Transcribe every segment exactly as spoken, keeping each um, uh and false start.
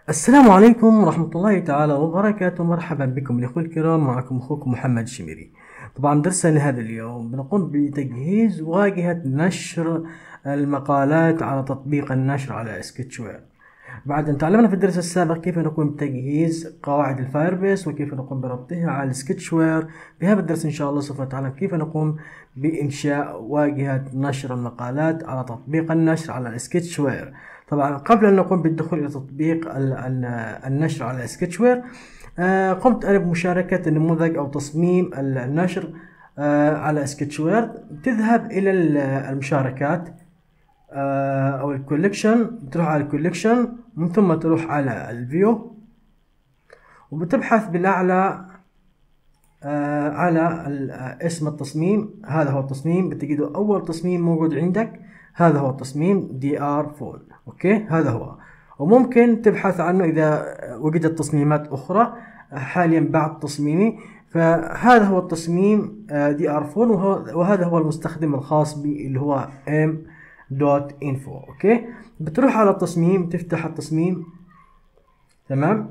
السلام عليكم ورحمة الله تعالى وبركاته. مرحبا بكم الأخوة الكرام، معكم أخوكم محمد الشميري. طبعا درسنا لهذا اليوم بنقوم بتجهيز واجهة نشر المقالات على تطبيق النشر على سكتشوير. بعد أن تعلمنا في الدرس السابق كيف نقوم بتجهيز قواعد الفايربيس وكيف نقوم بربطها على السكتشوير، في هذا الدرس إن شاء الله سوف نتعلم كيف نقوم بإنشاء واجهة نشر المقالات على تطبيق النشر على السكتشوير. طبعا قبل أن نقوم بالدخول إلى تطبيق النشر على سكتشوير، آه قمت أنا بمشاركة النموذج أو تصميم النشر آه على سكتشوير. تذهب إلى المشاركات آه أو الكوليكشن، بتروح على الكوليكشن من ثم تروح على الفيو وبتبحث بالأعلى آه على اسم التصميم. هذا هو التصميم، بتجده أول تصميم موجود عندك، هذا هو التصميم دي آر فون. اوكي، هذا هو. وممكن تبحث عنه اذا وجدت تصميمات اخرى حاليا بعد تصميمي. فهذا هو التصميم دي ار فون، وهذا هو المستخدم الخاص بي اللي هو ام دوت انفو. اوكي، بتروح على التصميم، تفتح التصميم، تمام،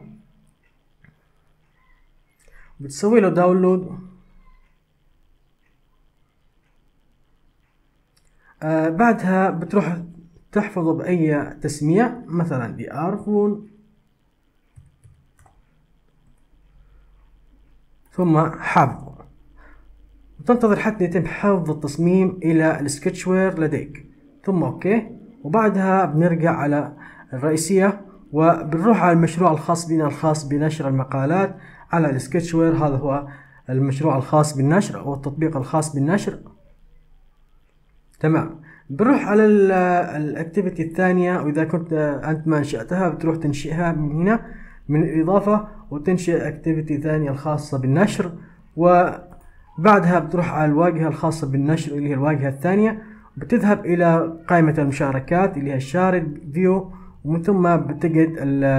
بتسوي له داونلود. آه بعدها بتروح تحفظه بأي تسمية، مثلا دي آر فون، ثم حفظه، وتنتظر حتى يتم حفظ التصميم إلى السكتشوير لديك، ثم أوكي. وبعدها بنرجع على الرئيسية وبنروح على المشروع الخاص بنا الخاص بنشر المقالات على السكتشوير. هذا هو المشروع الخاص بالنشر أو التطبيق الخاص بالنشر، تمام. بنروح على الاكتيفيتي الثانية، واذا كنت انت ما انشأتها بتروح تنشئها من هنا من الاضافة وتنشئ اكتيفيتي ثانية الخاصة بالنشر، وبعدها بتروح على الواجهة الخاصة بالنشر اللي هي الواجهة الثانية، بتذهب الى قائمة المشاركات اللي هي الشارد فيو، ومن ثم بتجد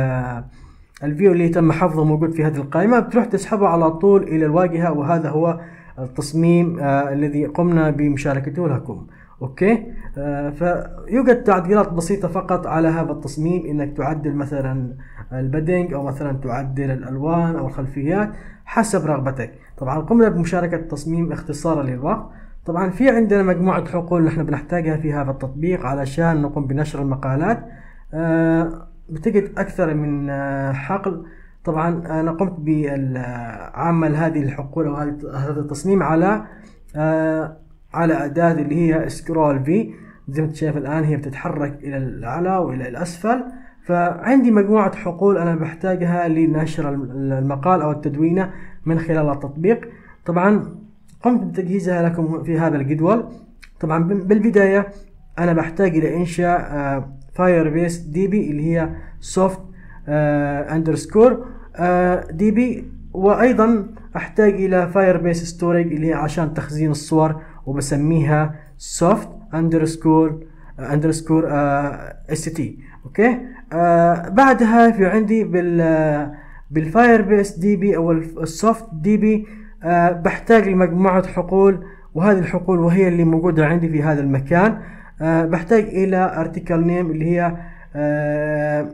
الفيو اللي تم حفظه موجود في هذه القائمة، بتروح تسحبه على طول الى الواجهة، وهذا هو التصميم آه الذي قمنا بمشاركته لكم. اوكي، آه فيوجد تعديلات بسيطة فقط على هذا التصميم، انك تعدل مثلا البادنج او مثلا تعدل الالوان او الخلفيات حسب رغبتك. طبعا قمنا بمشاركة التصميم اختصارا للوقت. طبعا في عندنا مجموعة حقول نحن بنحتاجها في هذا التطبيق علشان نقوم بنشر المقالات. آه بتجد اكثر من آه حقل. طبعا انا قمت بعمل هذه الحقول او هذا التصميم على آه على أداة اللي هي سكرول في، زي ما انت شايف الآن هي بتتحرك إلى الأعلى وإلى الأسفل. فعندي مجموعة حقول أنا بحتاجها لنشر المقال أو التدوينة من خلال التطبيق. طبعا قمت بتجهيزها لكم في هذا الجدول. طبعا بالبداية أنا بحتاج إلى إنشاء فايربيس دي بي اللي هي soft underscore دي بي، وأيضا أحتاج إلى فايربيس ستورج اللي هي عشان تخزين الصور، وبسميها soft underscore underscore st. اوكي، آه بعدها في عندي بال بالفايربيس دي بي او السوفت دي بي آه بحتاج لمجموعة حقول، وهذه الحقول وهي اللي موجودة عندي في هذا المكان. آه بحتاج الى article name اللي هي آه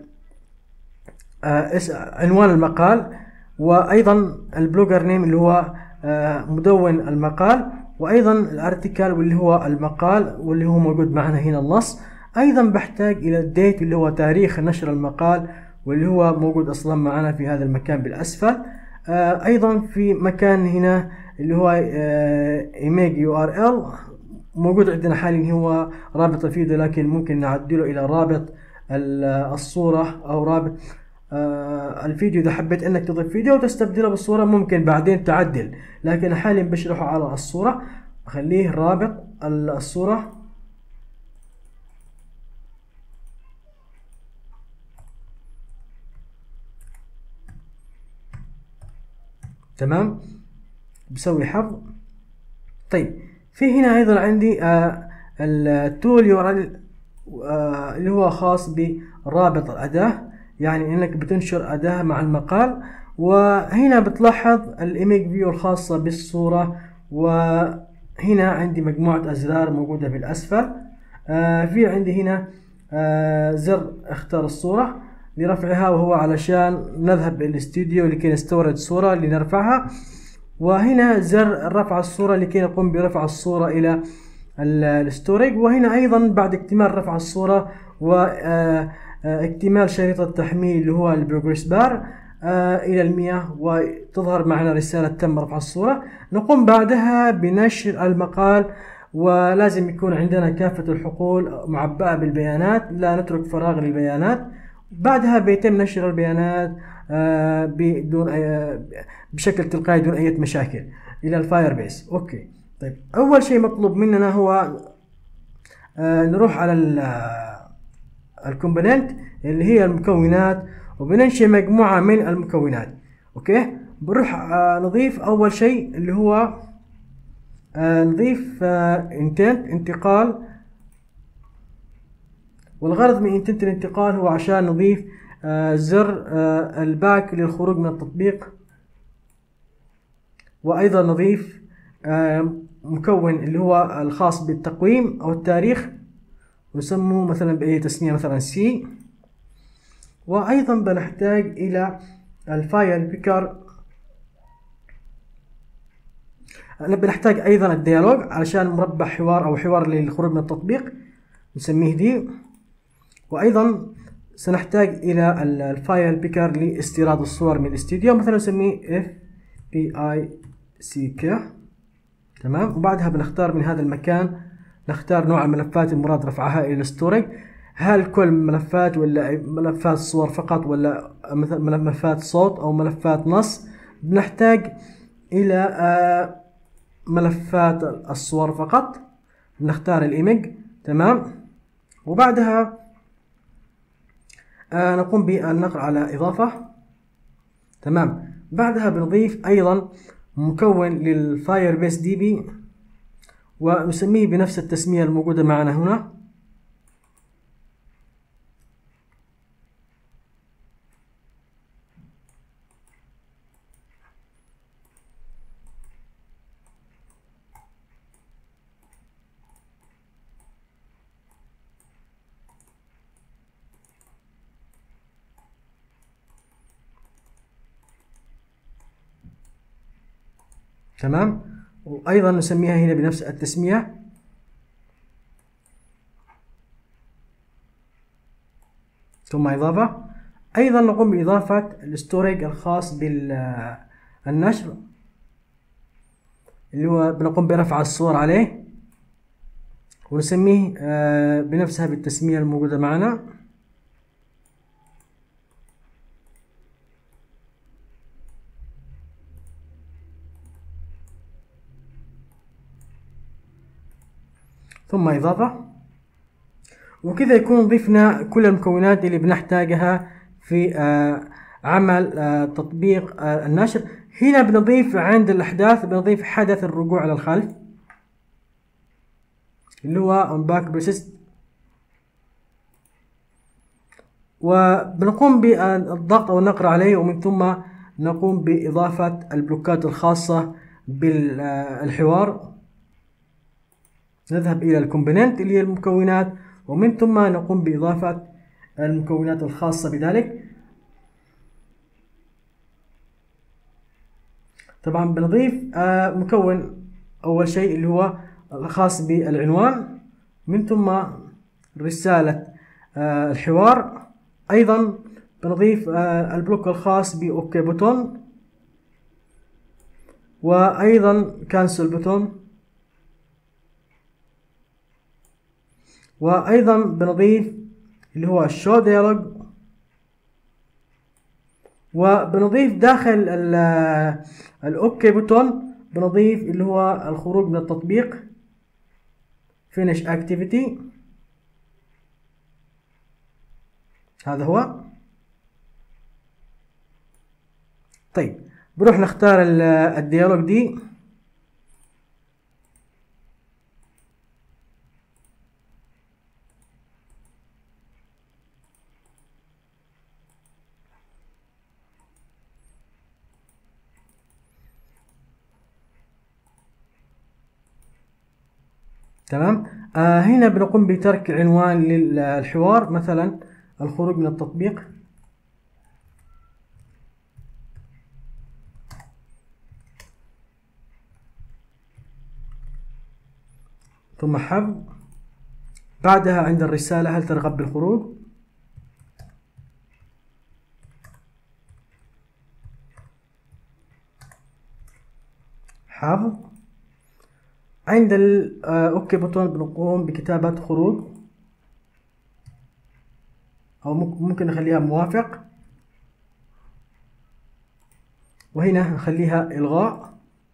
آه عنوان المقال، وايضا البلوجر نيم اللي هو آه مدون المقال، وايضا الارتيكل واللي هو المقال واللي هو موجود معنا هنا النص. ايضا بحتاج الى الديت اللي هو تاريخ نشر المقال واللي هو موجود اصلا معنا في هذا المكان بالاسفل. آه ايضا في مكان هنا اللي هو ايميج يو ار ال موجود عندنا حاليا هو رابط الفيديو، لكن ممكن نعدله الى رابط الصورة او رابط آه الفيديو. اذا حبيت انك تضيف فيديو وتستبدله بالصورة ممكن بعدين تعدل، لكن حاليا بشرحه على الصورة. اخليه رابط الصورة، تمام، بسوي حفظ. طيب في هنا ايضا عندي آه التول يورال آه اللي هو خاص برابط الاداة، يعني انك بتنشر اداة مع المقال. وهنا بتلاحظ الايميج فيو الخاصة بالصورة، وهنا عندي مجموعة ازرار موجودة بالاسفل. آه في عندي هنا آه زر اختار الصورة، لرفعها، وهو علشان نذهب للاستوديو لكي نستورد صورة لنرفعها. وهنا زر رفع الصورة لكي نقوم برفع الصورة إلى الستوريج. وهنا أيضا بعد اكتمال رفع الصورة واكتمال شريط التحميل اللي هو البروجريس بار إلى المئة، وتظهر معنا رسالة تم رفع الصورة. نقوم بعدها بنشر المقال، ولازم يكون عندنا كافة الحقول معبأة بالبيانات، لا نترك فراغ للبيانات. بعدها بيتم نشر البيانات بدون بشكل تلقائي دون أي مشاكل إلى الفاير بيس. أوكي، طيب أول شيء مطلوب مننا هو نروح على الكومبوننت اللي هي المكونات، وبننشئ مجموعة من المكونات. أوكي، بنروح نضيف أول شيء اللي هو نضيف intent انتقال. والغرض من intent الانتقال هو عشان نضيف زر الباك للخروج من التطبيق، وأيضا نضيف مكون اللي هو الخاص بالتقويم أو التاريخ، نسموه مثلا بأي تسمية مثلا سي. وأيضا بنحتاج إلى الفايل بيكر، بنحتاج أيضا الديالوج علشان مربع حوار أو حوار للخروج من التطبيق نسميه دي. وأيضا سنحتاج إلى الفايل بيكر لاستيراد الصور من الاستوديو، مثلا نسميه اف بي اي سي كي. تمام، وبعدها بنختار من هذا المكان نختار نوع الملفات المراد رفعها إلى الستورج، هل كل ملفات ولا ملفات صور فقط، ولا مثلا ملفات صوت أو ملفات نص. بنحتاج إلى ملفات الصور فقط، بنختار الإيمج. تمام، وبعدها نقوم بالنقر على إضافة. تمام، بعدها بنضيف أيضا مكون للفاير بيس دي بي، ونسميه بنفس التسمية الموجودة معنا هنا. تمام، وأيضا نسميها هنا بنفس التسمية. ثم إضافة. أيضا نقوم بإضافة الستوريج الخاص بالنشر اللي هو بنقوم برفع الصور عليه، ونسميه بنفسها بالتسمية الموجودة معنا. ثم إضافة. وكذا يكون ضفنا كل المكونات اللي بنحتاجها في عمل تطبيق النشر. هنا بنضيف عند الأحداث بنضيف حدث الرجوع على الخلف اللي هو on back persist، وبنقوم بالضغط أو النقر عليه، ومن ثم نقوم بإضافة البلوكات الخاصة بالحوار. نذهب إلى الكومبوننت اللي هي المكونات، ومن ثم نقوم بإضافة المكونات الخاصة بذلك. طبعا بنضيف مكون أول شيء اللي هو الخاص بالعنوان، من ثم رسالة الحوار. أيضا بنضيف البلوك الخاص بأوكي بوتون، وأيضا كانسل بوتون. وأيضا بنضيف اللي هو الشو ديالوج، وبنضيف داخل الأوكي بوتون بنضيف اللي هو الخروج من التطبيق finish activity. هذا هو. طيب بروح نختار الديالوج دي. تمام، آه هنا بنقوم بترك عنوان للحوار، مثلا الخروج من التطبيق. ثم حفظ. بعدها عند الرسالة: هل ترغب بالخروج؟ حفظ. عند الأوكي بوتون بنقوم بكتابة خروج، أو ممكن نخليها موافق، وهنا نخليها إلغاء.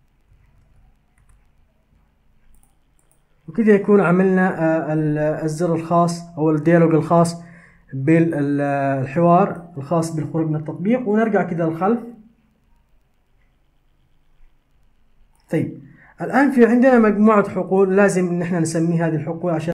وكذا يكون عملنا الزر الخاص أو الديالوج الخاص بالحوار الخاص بالخروج من التطبيق. ونرجع كده للخلف. طيب الآن في عندنا مجموعة حقول لازم إن احنا نسمي هذه الحقول عشان